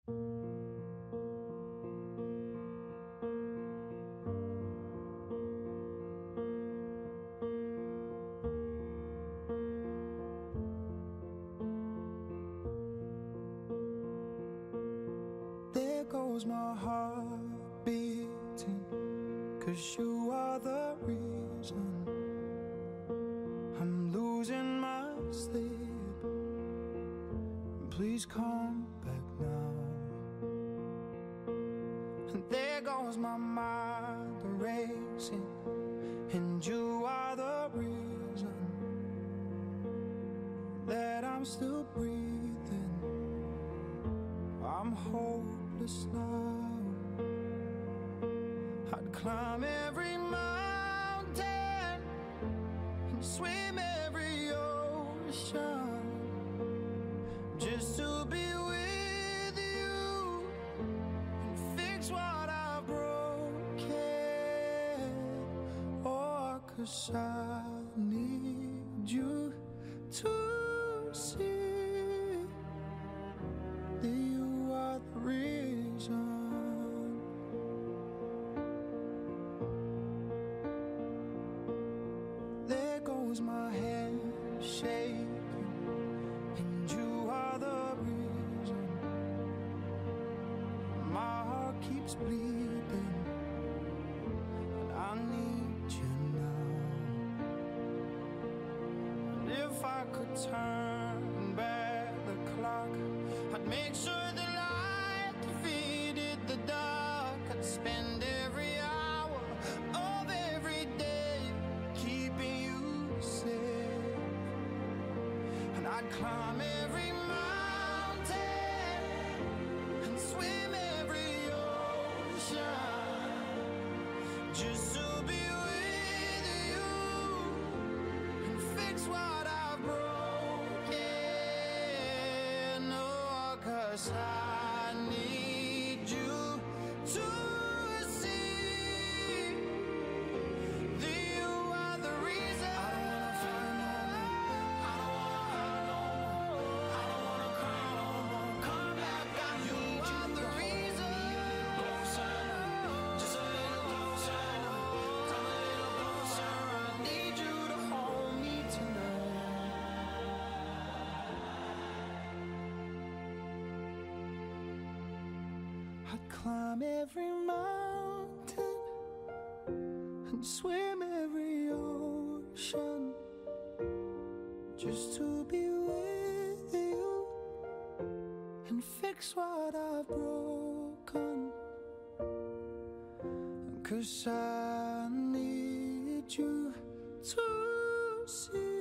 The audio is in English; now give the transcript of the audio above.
There goes my heart beating, 'cause you are the reason I'm losing my sleep. Please come back now. And there goes my mind racing, and you are the reason that I'm still breathing. I'm hopeless now. I'd climb every mountain and swim every ocean just to be with you and fix what I've broken. Oh, 'cause I need you to see that you are the reason. There goes my head shaking, and you are the reason. My heart keeps bleeding, and I need you now. And if I could turn back the clock, I'd make sure the light defeated the dark. I'd spend every hour of every day keeping you safe, and I'd climb every mountain and swim every ocean just to be with you and fix what I've broken. Oh, 'cause I need you to see that you are the reason. I don't wanna cry no more. Come back, I need you are the reason. Closer, just a little closer. Come a little closer. I need you to hold me tonight. I'd climb every mountain and swim every ocean just to be with you and fix what I've broken. 'Cause I need you to see